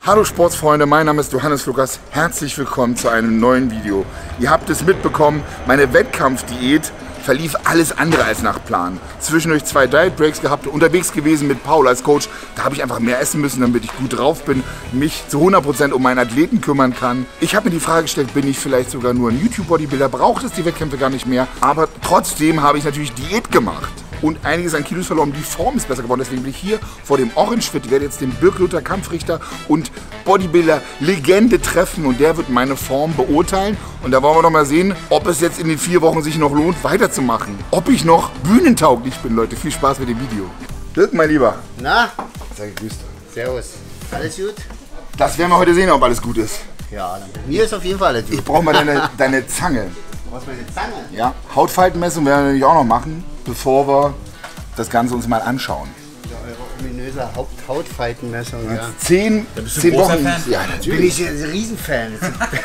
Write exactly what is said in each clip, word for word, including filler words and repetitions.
Hallo Sportsfreunde, mein Name ist Johannes Lukas. Herzlich willkommen zu einem neuen Video. Ihr habt es mitbekommen, meine Wettkampfdiät verlief alles andere als nach Plan. Zwischendurch zwei Diet Breaks gehabt, unterwegs gewesen mit Paul als Coach. Da habe ich einfach mehr essen müssen, damit ich gut drauf bin, mich zu hundert Prozent um meinen Athleten kümmern kann. Ich habe mir die Frage gestellt, bin ich vielleicht sogar nur ein YouTube-Bodybuilder? Braucht es die Wettkämpfe gar nicht mehr? Aber trotzdem habe ich natürlich Diät gemacht und einiges an Kilos verloren. Die Form ist besser geworden. Deswegen bin ich hier vor dem Orange Fit. Ich werde jetzt den Birk-Luther Kampfrichter und Bodybuilder-Legende treffen und der wird meine Form beurteilen. Und da wollen wir doch mal sehen, ob es jetzt in den vier Wochen sich noch lohnt, weiterzumachen. Ob ich noch bühnentauglich bin, Leute. Viel Spaß mit dem Video. Birk, mein Lieber. Na? Sei gegrüßt. Servus. Alles gut? Das werden wir heute sehen, ob alles gut ist. Ja, mir ist auf jeden Fall alles gut. Ich brauche mal deine, deine Zange. Du hast meine Zange? Ja, Hautfaltenmessung werden wir natürlich auch noch machen, bevor wir das Ganze uns mal anschauen. Ja, eure ominöse Haupt-Hautfaltenmessung, ja. Zehn, zehn Wochen. Fan? Ja, Bin natürlich. ich ein Riesenfan.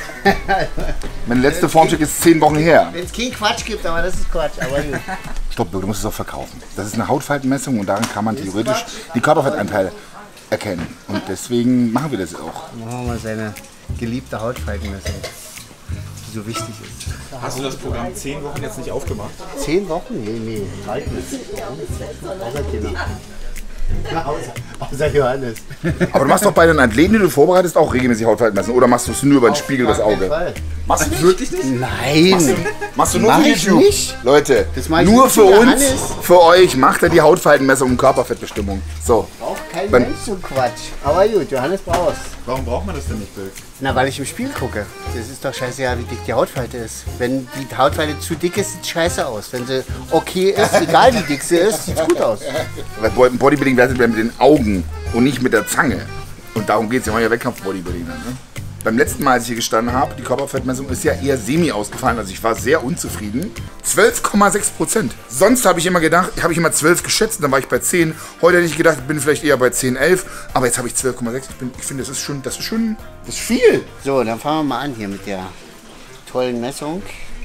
Meine letzte Formcheck ist zehn Wochen her. Wenn es keinen Quatsch gibt, aber das ist Quatsch. Aber gut. Stopp, du musst es auch verkaufen. Das ist eine Hautfaltenmessung und daran kann man theoretisch die Körperfettanteile erkennen. Und deswegen machen wir das auch. Machen wir mal seine geliebte Hautfaltenmessung, die so wichtig ist. Hast du das Programm zehn Wochen jetzt nicht aufgemacht? Zehn Wochen? Nee, nee, halt nicht. Außer Kinder. Außer, außer Johannes. Aber du machst doch bei den Athleten, die du vorbereitest, auch regelmäßig Hautfaltenmessen. Oder machst du es nur über den Auf Spiegel, das gar keinen Auge? Fall. Machst du wirklich nicht? Nein. Machst du nur Mach für ich YouTube? nicht. Leute, Das mach ich nur nicht für für uns, Johannes. für euch macht er die Hautfaltenmessung und Körperfettbestimmung. So. Braucht kein Wenn- Mensch so Quatsch. Aber gut, Johannes brauchst. Warum braucht man das denn nicht, Birk? Na, weil ich im Spiel gucke. Das ist doch scheißegal, wie dick die Hautfalte ist. Wenn die Hautfalte zu dick ist, sieht es scheiße aus. Wenn sie okay ist, egal wie dick sie ist, sieht es gut aus. Weil im Bodybuilding wertet man mit den Augen und nicht mit der Zange. Und darum geht es ja mal ja Wettkampf-Bodybuilding. Ne? Beim letzten Mal, als ich hier gestanden habe, die Körperfettmessung ist ja eher semi ausgefallen. Also ich war sehr unzufrieden. zwölf Komma sechs Prozent. Sonst habe ich immer gedacht, habe ich immer zwölf geschätzt, dann war ich bei zehn. Heute hätte ich gedacht, ich bin vielleicht eher bei zehn, elf. Aber jetzt habe ich zwölf Komma sechs. Ich, bin- ich finde, das ist schon, das ist schon, das ist viel. So, dann fangen wir mal an hier mit der tollen Messung.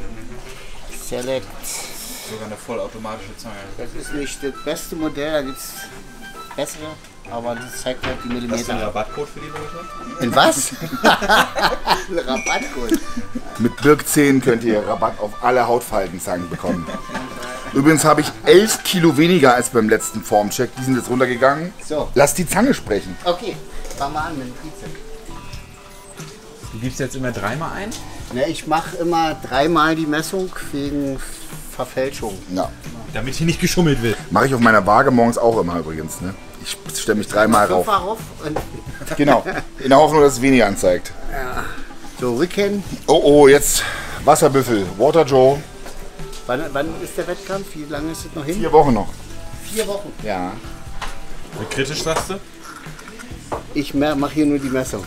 Select. Sogar eine vollautomatische Zange. Das ist nicht das beste Modell, da gibt es bessere. Aber das zeigt halt die Hast du einen Millimeter. Rabattcode für die Leute? In was? Ein Rabattcode. Mit Birk zehn könnt ihr Rabatt auf alle Hautfaltenzangen bekommen. Übrigens habe ich elf Kilo weniger als beim letzten Formcheck. Die sind jetzt runtergegangen. So. Lass die Zange sprechen. Okay, fangen wir an mit dem Trizeps. Du gibst jetzt immer dreimal ein? Ne, ich mache immer dreimal die Messung wegen Verfälschung. Ja. Damit hier nicht geschummelt wird. Mache ich auf meiner Waage morgens auch immer übrigens. Ne? Ich stelle mich dreimal rauf. Fünfmal rauf und Genau. In der Hoffnung, dass es weniger anzeigt. so Rücken. Oh oh, jetzt Wasserbüffel. Water Joe. Wann, wann ist der Wettkampf? Wie lange ist es noch hin? Vier Wochen noch. Vier Wochen. Ja. Wie kritisch sagst du? Ich mache hier nur die Messung.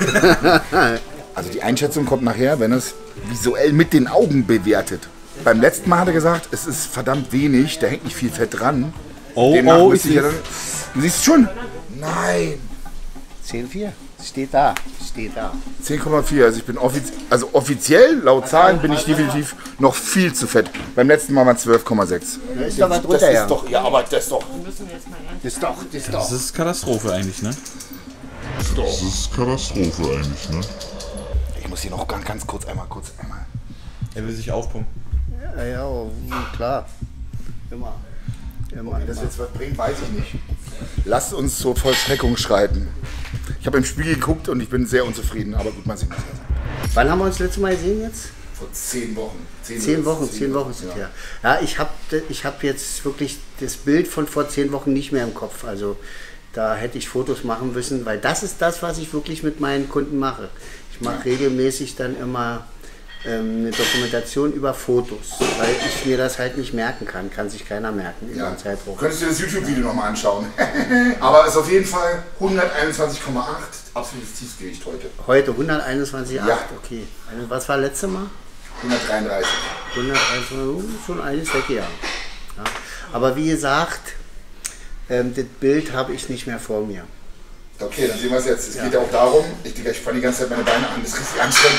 Also die Einschätzung kommt nachher, wenn es visuell mit den Augen bewertet. Beim letzten Mal hat er gesagt, es ist verdammt wenig, da hängt nicht viel Fett dran. Oh, Demnach oh, müsste ich ich ja dann. Du siehst schon? Nein. zehn Komma vier. Steht da. Steht da. zehn Komma vier. Also ich bin offiz also offiziell, laut Zahlen, bin ich definitiv noch viel zu fett. Beim letzten Mal waren zwölf Komma sechs. Da ist doch was Das drunter, ja. ist doch, ja, aber das ist doch. Das ist doch, das ist Das doch. ist Katastrophe eigentlich, ne? Das ist Katastrophe eigentlich, ne? Ich muss hier noch ganz, ganz kurz einmal kurz einmal. Er will sich aufpumpen. Ja, ja, oh, klar. Immer. Immer, Wie das immer. jetzt was bringt, weiß ich nicht. Lasst uns zur Vollstreckung schreiten. Ich habe im Spiegel geguckt und ich bin sehr unzufrieden, aber gut, mal sehen. Wann haben wir uns das letzte Mal gesehen jetzt? Vor zehn Wochen. Zehn Wochen, zehn Wochen sind her. Ja, ich habe ich hab jetzt wirklich das Bild von vor zehn Wochen nicht mehr im Kopf. Also da hätte ich Fotos machen müssen, weil das ist das, was ich wirklich mit meinen Kunden mache. Ich mache regelmäßig dann immer ähm, eine Dokumentation über Fotos, weil ich mir das halt nicht merken kann. Kann sich keiner merken in Ja. einem Zeitdruck. Könntest du das YouTube-Video nochmal anschauen. Aber es ist auf jeden Fall hunderteinundzwanzig Komma acht. Absolutes Tiefgewicht heute. Heute hunderteinundzwanzig Komma acht, Ja. okay. Also, was war letzte Mal? hundertdreiunddreißig. hunderteinundzwanzig, schon eines weg, ja. Ja. Aber wie gesagt, ähm, das Bild habe ich nicht mehr vor mir. Okay, dann sehen wir es jetzt. Es geht ja auch darum, ich, Digga, ich spanne die ganze Zeit meine Beine an, das ist richtig anstrengend.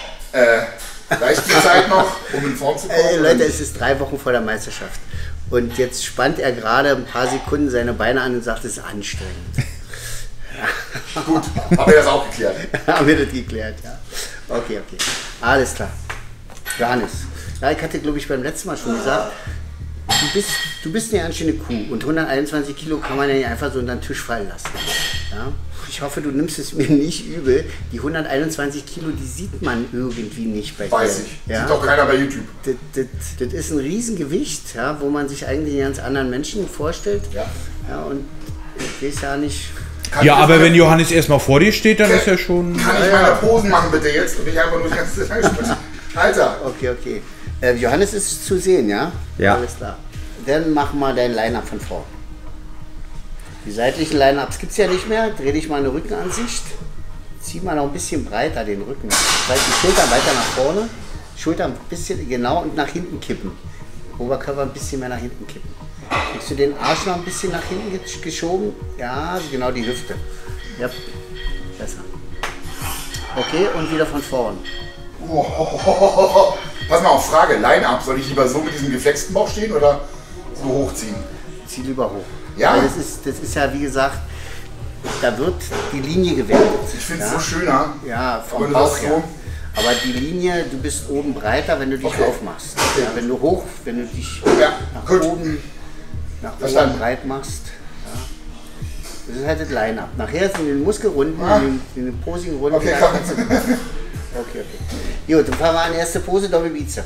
Äh, reicht die Zeit noch, um in Form zu kommen? Äh, oder Leute, nicht? es ist drei Wochen vor der Meisterschaft. Und jetzt spannt er gerade ein paar Sekunden seine Beine an und sagt, es ist anstrengend. Gut, haben wir das auch geklärt. Haben wir das geklärt, ja. Okay, okay. Alles klar. Johannes. Ja, ich hatte, glaube ich, beim letzten Mal schon gesagt, du bist, du bist eine ganz schöne Kuh und hunderteinundzwanzig Kilo kann man ja nicht einfach so unter den Tisch fallen lassen. Ja? Ich hoffe, du nimmst es mir nicht übel. Die hunderteinundzwanzig Kilo, die sieht man irgendwie nicht bei dir. Weiß ich. Ja? Sieht doch keiner bei YouTube. Das, das, das ist ein Riesengewicht, ja, wo man sich eigentlich einen ganz anderen Menschen vorstellt. Ja. Ja, und ich weiß ja nicht... Kann Ja, ich aber meine- wenn Johannes erstmal vor dir steht, dann ist er schon... Kann ich meine Posen machen bitte jetzt und nicht einfach nur die ganze Zeit sprechen? Alter! Okay, okay. Äh, Johannes ist zu sehen, ja? Ja. Alles klar. Dann mach mal dein Line-Up von vorn. Die seitlichen Line-Ups gibt es ja nicht mehr. Dreh dich mal eine Rückenansicht. Zieh mal noch ein bisschen breiter den Rücken. Vielleicht die Schultern weiter nach vorne. Schultern ein bisschen genau und nach hinten kippen. Oberkörper ein bisschen mehr nach hinten kippen. Kriegst du den Arsch noch ein bisschen nach hinten gesch- geschoben? Ja, genau die Hüfte. Ja, besser. Okay, und wieder von vorn. Oh, pass mal auf, Frage, Line-Up, soll ich lieber so mit diesem geflexten Bauch stehen oder so hochziehen? Zieh lieber hoch. Ja? Weil das ist, das ist ja, wie gesagt, da wird die Linie gewertet. Ich finde es ja? so schöner. Ja, vom Aber du Bauch sagst her. so. Aber die Linie, du bist oben breiter, wenn du dich Okay. aufmachst. Ja, wenn du hoch, wenn du dich Ja, nach gut. oben, nach Verstanden. oben breit machst. Ja. Das ist halt das Line-Up. Nachher sind die Muskelrunden, Ah. in den, in den Posing-Runden. Okay, da komm. kannst du- okay, okay. Gut, dann fahren wir an die erste Pose, Doppelbizep.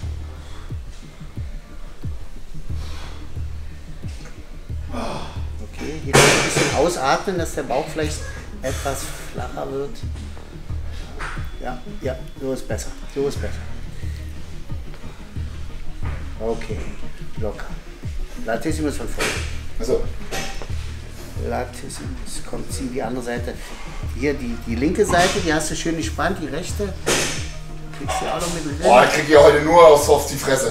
Okay, hier kannst du ein bisschen ausatmen, dass der Bauch vielleicht etwas flacher wird. Ja, ja, so ist besser. So ist besser. Okay, locker. Latissimus von vorne. Also, Latissimus. Komm, zieh die andere Seite. Hier, die, die linke Seite, die hast du schön gespannt, die rechte. Kriegst du auch noch mit drin. boah, ich krieg hier heute nur aus Softs die Fresse.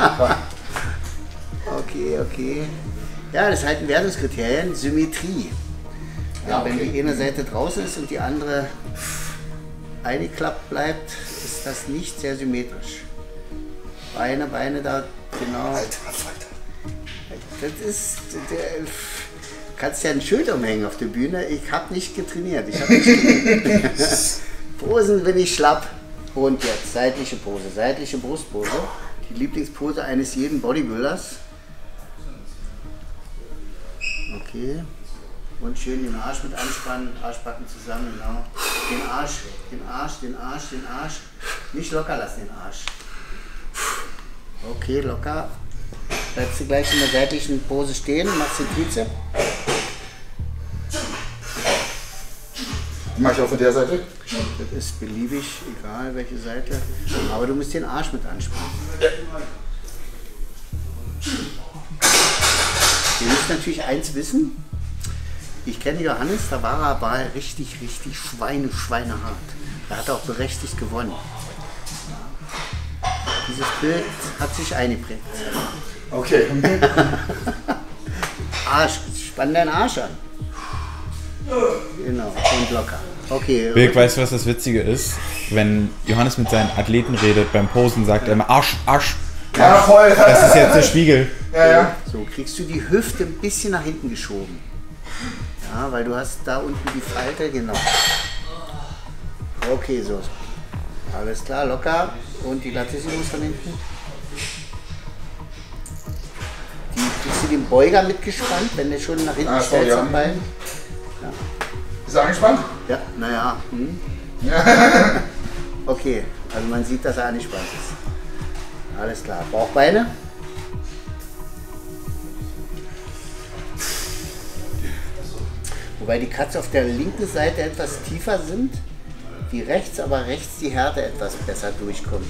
Okay, okay. Ja, das halten Wertungskriterien. Symmetrie. Ja, Ja, wenn okay. die eine Seite draußen ist und die andere eingeklappt bleibt, ist das nicht sehr symmetrisch. Beine, Beine da, genau. Alter Falter. Das ist, der, kannst ja ein Schild umhängen auf der Bühne. Ich habe nicht getrainiert. Ich hab nicht getrainiert. Posen bin ich schlapp. Und jetzt seitliche Pose, seitliche Brustpose. Die Lieblingspose eines jeden Bodybuilders. Okay. Und schön den Arsch mit anspannen, Arschbacken zusammen, genau. Den Arsch, den Arsch, den Arsch, den Arsch. Nicht locker lassen, den Arsch. Okay, locker. Bleibst du gleich in der seitlichen Pose stehen, machst den Trizep. Mach ich auch von der Seite? Das ist beliebig, egal welche Seite. Aber du musst den Arsch mit anspannen. Ihr müsst natürlich eins wissen. Ich kenne Johannes, da war er aber richtig, richtig Schweine, schweinehart. Da hat er auch berechtigt gewonnen. Dieses Bild hat sich eingeprägt. Okay. Arsch, spann deinen Arsch an. Genau, und locker. Okay. Birk, weißt du, was das Witzige ist? Wenn Johannes mit seinen Athleten redet, beim Posen sagt er immer Arsch, Arsch. Ja, voll. Das ist jetzt der Spiegel. Ja, ja. So, kriegst du die Hüfte ein bisschen nach hinten geschoben. Ja, weil du hast da unten die Falte, genau. Okay, so. Alles klar, locker. Und die Latissimus von hinten. Die, kriegst du den Beuger mitgespannt, wenn der schon nach hinten Ah, stellt sorry, ja. am Bein? Ist er angespannt? Ja, naja. Hm. Okay, also man sieht, dass er angespannt ist. Alles klar. Bauchbeine. Wobei die Cuts auf der linken Seite etwas tiefer sind, wie rechts, aber rechts die Härte etwas besser durchkommt.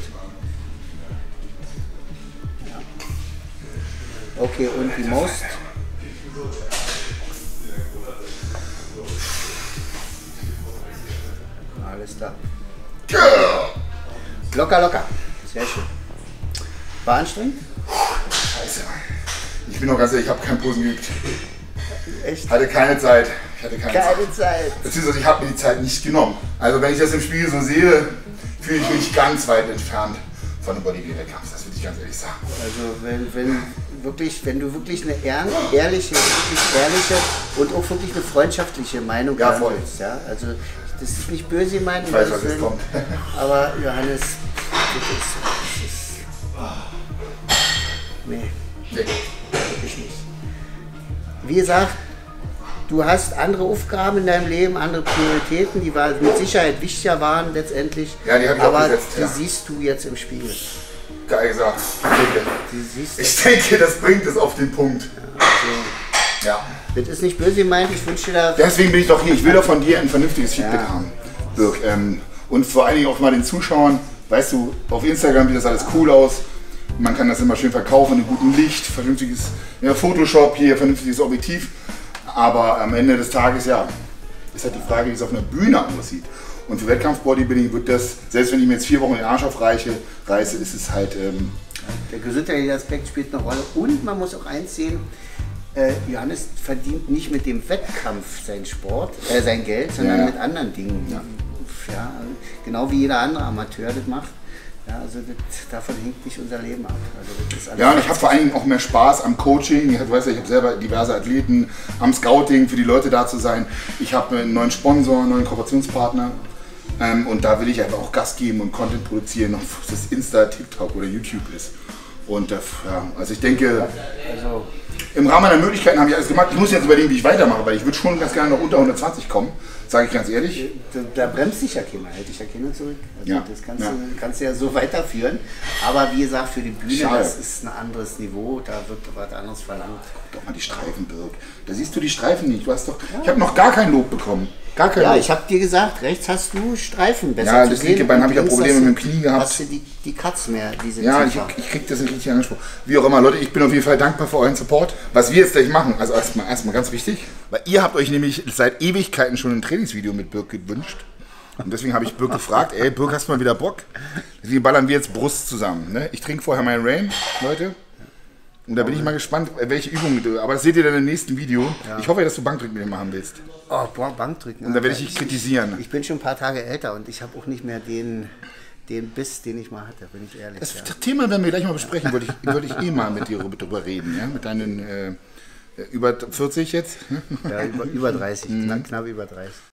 Ja. Okay, und die Most. Alles klar. Locker, locker. Sehr schön. War anstrengend? Scheiße. Ich bin noch ganz ehrlich, ich habe keinen Posen geübt. Echt? Hatte keine Zeit. Ich hatte keine, Zeit. Keine Zeit. Beziehungsweise ich habe mir die Zeit nicht genommen. Also wenn ich das im Spiegel so sehe, fühle ich mich ganz weit entfernt von dem Bodybuilder-Wettkampf. Das würde ich ganz ehrlich sagen. Also wenn, wenn, wirklich, wenn du wirklich eine ehr- ehrliche, wirklich ehrliche und auch wirklich eine freundschaftliche Meinung Ja, haben voll. willst, ja, also das ist nicht böse gemeint, Ich weiß, um was Gottes jetzt Willen, kommt. aber Johannes, das ist, das ist nee, Nee. wirklich nicht. Wie gesagt, du hast andere Aufgaben in deinem Leben, andere Prioritäten, die war- mit Sicherheit wichtiger waren letztlich, Ja, die hab ich auch aber gesetzt, die ja. siehst du jetzt im Spiegel. Geil gesagt. Ich denke, Die siehst du. ich denke, das bringt es auf den Punkt. Ja. Das ist nicht böse gemeint, ich wünsche dir da... Deswegen bin ich doch hier. Ich will doch von dir ein vernünftiges Feedback Ja. haben, Birk. Ähm, und vor allen Dingen auch mal den Zuschauern. Weißt du, auf Instagram sieht das alles cool aus. Man kann das immer schön verkaufen, in gutem Licht, vernünftiges ja, Photoshop hier, vernünftiges Objektiv. Aber am Ende des Tages, ja, ist halt die Frage, wie es auf einer Bühne aussieht. Und für Wettkampf-Bodybuilding wird das, selbst wenn ich mir jetzt vier Wochen den Arsch aufreiche, reiße, ist es halt... Ähm, Der gesundheitliche Aspekt spielt eine Rolle und man muss auch eins sehen, äh, Johannes verdient nicht mit dem Wettkampf sein Sport, äh, sein Geld, sondern Ja, ja. mit anderen Dingen. Ja. Ja, genau wie jeder andere Amateur das macht. Ja, also das, davon hängt nicht unser Leben ab. Also das ist alles Ja, und ich habe vor allen Dingen auch mehr Spaß am Coaching. Ich weiß ja, ich habe selber diverse Athleten, am Scouting, für die Leute da zu sein. Ich habe einen neuen Sponsor, einen neuen Kooperationspartner. Ähm, und da will ich einfach auch Gas geben und Content produzieren, ob das Insta, TikTok oder YouTube ist. Und äh, ja, also ich denke, Also, im Rahmen meiner Möglichkeiten habe ich alles gemacht. Ich muss jetzt überlegen, wie ich weitermache, weil ich würde schon ganz gerne noch unter hundertzweighundertzwanzig kommen, sage ich ganz ehrlich. da, da bremst dich ja keiner, hält dich ja keiner zurück. Also Ja, das kannst, ja. Du, kannst du ja so weiterführen. Aber wie gesagt, für die Bühne, Schade. das ist ein anderes Niveau, da wird was anderes verlangt. Guck doch mal die Streifen, Birk. Da siehst du die Streifen nicht. Du hast doch, ich habe noch gar kein Lob bekommen. Gar kein Ja, Lob. ich habe dir gesagt, rechts hast du Streifen besser Ja, zu das sehen linke Bein und habe ich ja links Probleme hast du- mit dem Knie gehabt. Hast du die, die Katz mehr, diese Ja, ich, tiefer. ich krieg das nicht richtig angesprochen. Wie auch immer, Leute, ich bin auf jeden Fall dankbar für euren Support. Was wir jetzt gleich machen, also erstmal erstmal ganz wichtig, weil ihr habt euch nämlich seit Ewigkeiten schon ein Trainingsvideo mit Birk gewünscht. Und deswegen habe ich Birk gefragt, ey, Birk, hast du mal wieder Bock? Deswegen ballern wir jetzt Brust zusammen. Ne? Ich trinke vorher meinen Rain, Leute. Und da bin ich mal gespannt, welche Übungen du. Aber das seht ihr dann im nächsten Video. Ich hoffe, dass du Bankdrücken mit mir machen willst. Oh, boah, Bankdrücken. Und da werde ich dich kritisieren. Ich bin schon ein paar Tage älter und ich habe auch nicht mehr den, den Biss, den ich mal hatte, bin ich ehrlich. Das, ja. das Thema werden wir gleich mal besprechen. Wollte ich, wollte ich eh mal mit dir drüber reden. Ja? Mit deinen äh, über vierzig jetzt. Ja, über, über dreißig, knapp, knapp über dreißig.